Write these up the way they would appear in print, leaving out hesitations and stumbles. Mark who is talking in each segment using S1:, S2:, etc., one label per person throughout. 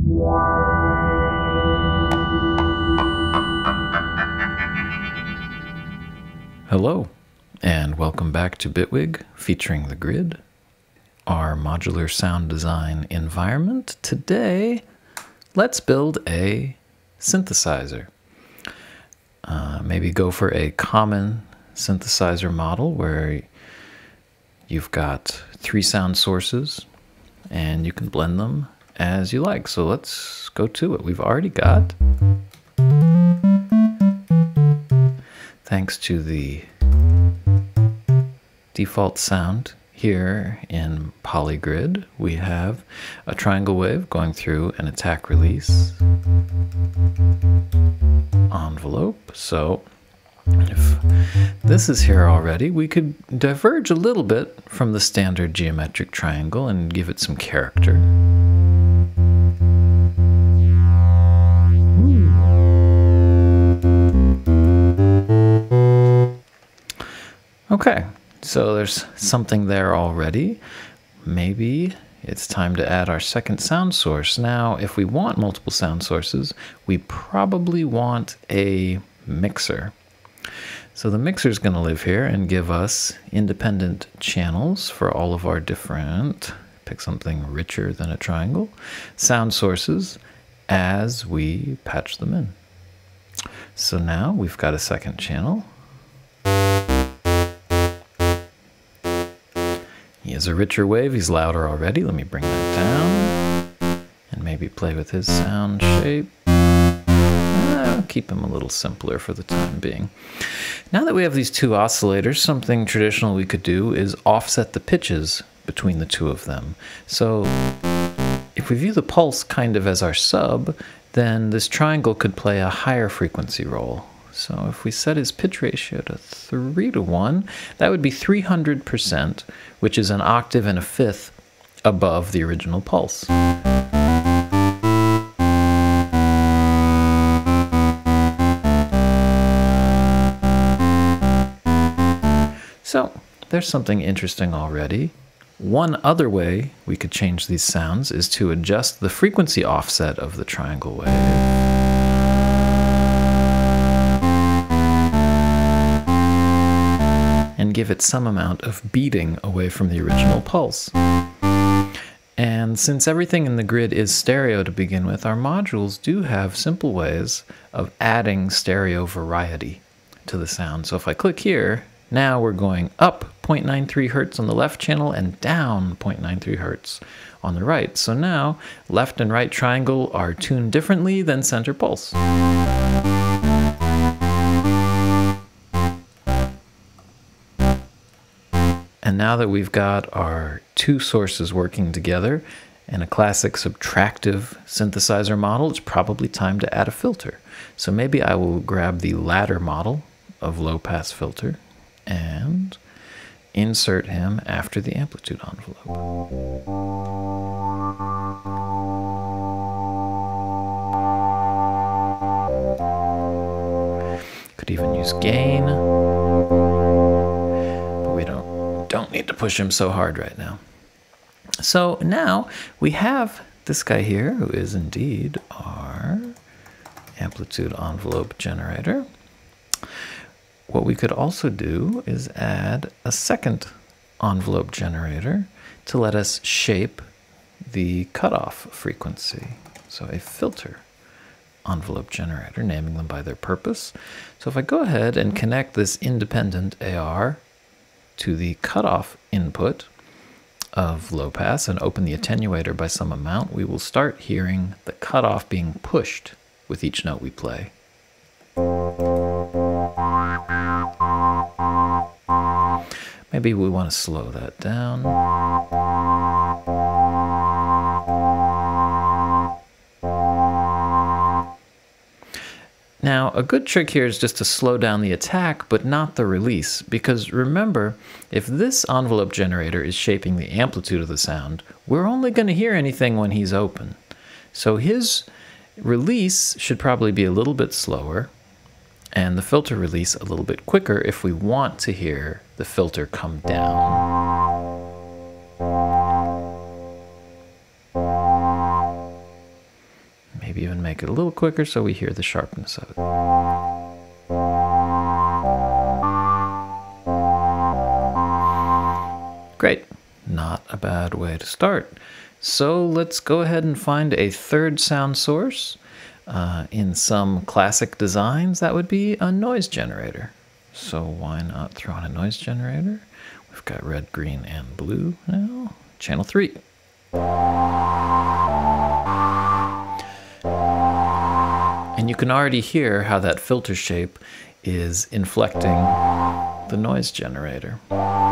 S1: Hello, and welcome back to Bitwig, featuring the grid, our modular sound design environment. Today, let's build a synthesizer. Maybe go for a common synthesizer model where you've got 3 sound sources and you can blend them as you like. So let's go to it. We've already got, thanks to the default sound here in Polygrid, we have a triangle wave going through an attack release envelope. So if this is here already, we could diverge a little bit from the standard geometric triangle and give it some character. Okay, so there's something there already. Maybe it's time to add our second sound source. Now, if we want multiple sound sources, we probably want a mixer. So the mixer is going to live here and give us independent channels for all of our different, pick something richer than a triangle, sound sources as we patch them in. So now we've got a second channel. He has a richer wave, he's louder already. Let me bring that down and maybe play with his sound shape. I'll keep him a little simpler for the time being. Now that we have these 2 oscillators, something traditional we could do is offset the pitches between the 2 of them. So if we view the pulse kind of as our sub, then this triangle could play a higher frequency role. So if we set his pitch ratio to 3:1, that would be 300%, which is an octave and a fifth above the original pulse. So there's something interesting already. One other way we could change these sounds is to adjust the frequency offset of the triangle wave. And give it some amount of beating away from the original pulse. And since everything in the grid is stereo to begin with, our modules do have simple ways of adding stereo variety to the sound. So if I click here, now we're going up 0.93 hertz on the left channel and down 0.93 hertz on the right. So now left and right triangle are tuned differently than center pulse. And now that we've got our 2 sources working together in a classic subtractive synthesizer model, it's probably time to add a filter. So maybe I will grab the ladder model of low-pass filter and insert him after the amplitude envelope. Could even use gain, but we don't need to push him so hard right now. So now we have this guy here who is indeed our amplitude envelope generator. What we could also do is add a second envelope generator to let us shape the cutoff frequency. So a filter envelope generator, naming them by their purpose. So if I go ahead and connect this independent AR to the cutoff input of low pass and open the attenuator by some amount, we will start hearing the cutoff being pushed with each note we play. Maybe we want to slow that down. Now, a good trick here is just to slow down the attack, but not the release, because remember, if this envelope generator is shaping the amplitude of the sound, we're only going to hear anything when he's open. So his release should probably be a little bit slower, and the filter release a little bit quicker if we want to hear the filter come down. maybe even make it a little quicker so we hear the sharpness of it. Great. Not a bad way to start. So let's go ahead and find a third sound source. In some classic designs, that would be a noise generator. So why not throw in a noise generator? We've got red, green, and blue now. Channel 3. And you can already hear how that filter shape is inflecting the noise generator.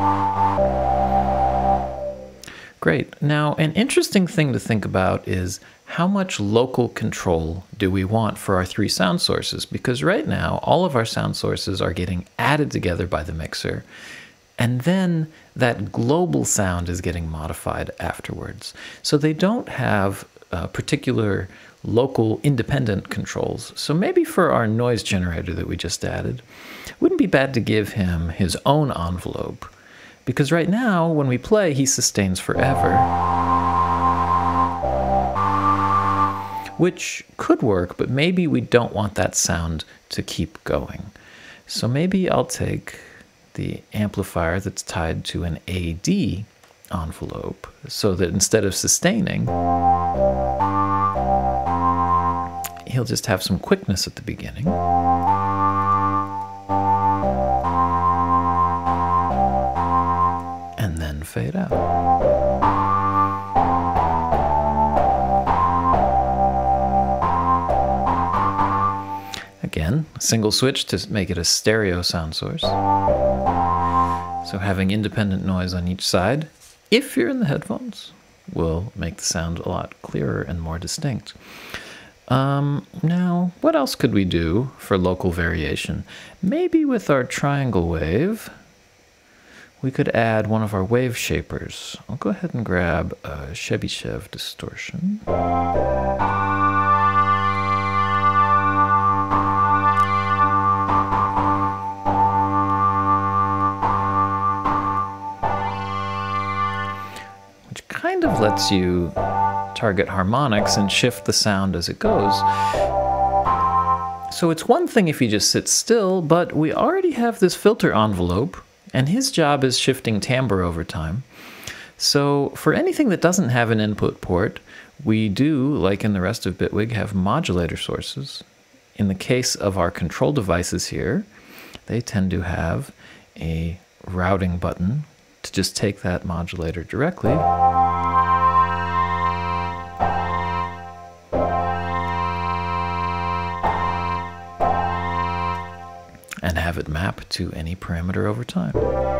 S1: Great. Now, an interesting thing to think about is how much local control do we want for our 3 sound sources? Because right now, all of our sound sources are getting added together by the mixer, and then that global sound is getting modified afterwards. So they don't have particular local independent controls. So maybe for our noise generator that we just added, it wouldn't be bad to give him his own envelope. Because right now, when we play, he sustains forever. Which could work, but maybe we don't want that sound to keep going. So maybe I'll take the amplifier that's tied to an AD envelope, so that instead of sustaining, he'll just have some quickness at the beginning. And then fade out. Again, a single switch to make it a stereo sound source. So having independent noise on each side, if you're in the headphones, will make the sound a lot clearer and more distinct. Now, what else could we do for local variation? Maybe with our triangle wave, we could add one of our waveshapers. I'll go ahead and grab a Chebyshev distortion. Which kind of lets you target harmonics and shift the sound as it goes. So it's one thing if you just sit still, but we already have this filter envelope, and his job is shifting timbre over time. So for anything that doesn't have an input port, we do, like in the rest of Bitwig, have modulator sources. In the case of our control devices here, they tend to have a routing button to just take that modulator directly and have it map to any parameter over time.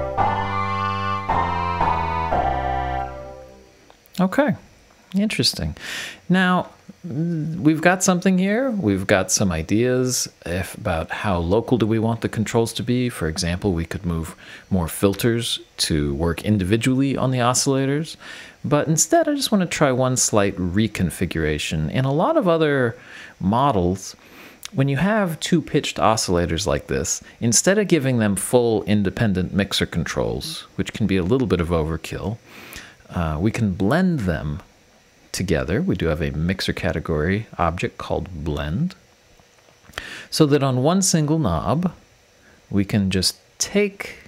S1: Okay, interesting. Now, we've got something here. We've got some ideas about how local do we want the controls to be. For example, we could move more filters to work individually on the oscillators. But instead, I just want to try one slight reconfiguration. In a lot of other models, when you have 2 pitched oscillators like this, instead of giving them full independent mixer controls, which can be a little bit of overkill, we can blend them together. We do have a mixer category object called blend, so that on one single knob, we can just take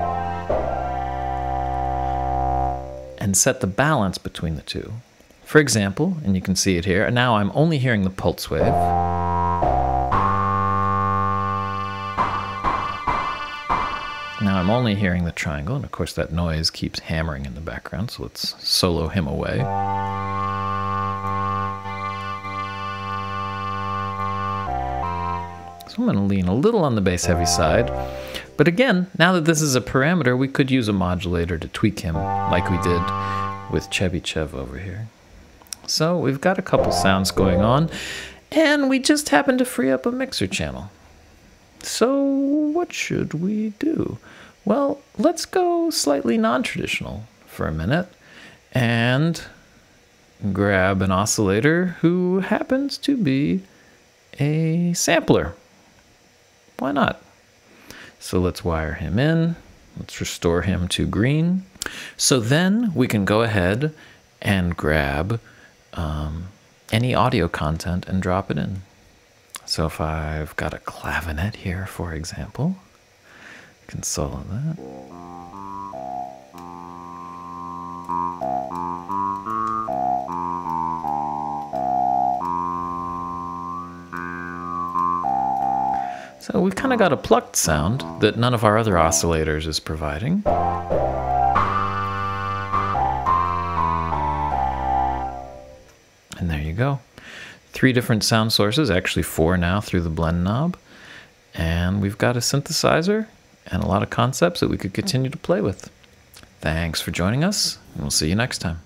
S1: and set the balance between the two. For example, and you can see it here, now I'm only hearing the pulse wave. Now I'm only hearing the triangle, and of course that noise keeps hammering in the background, so let's solo him away. So I'm going to lean a little on the bass heavy side. But again, now that this is a parameter, we could use a modulator to tweak him like we did with Chebyshev over here. So we've got a couple sounds going on, and we just happen to free up a mixer channel. So what should we do? Well, let's go slightly non-traditional for a minute and grab an oscillator who happens to be a sampler. Why not? So let's wire him in. Let's restore him to green. So then we can go ahead and grab any audio content and drop it in. So if I've got a clavinet here, for example, I can solo that. So we've kind of got a plucked sound that none of our other oscillators is providing. And there you go. 3 different sound sources, actually 4 now through the blend knob. And we've got a synthesizer and a lot of concepts that we could continue to play with. Thanks for joining us, and we'll see you next time.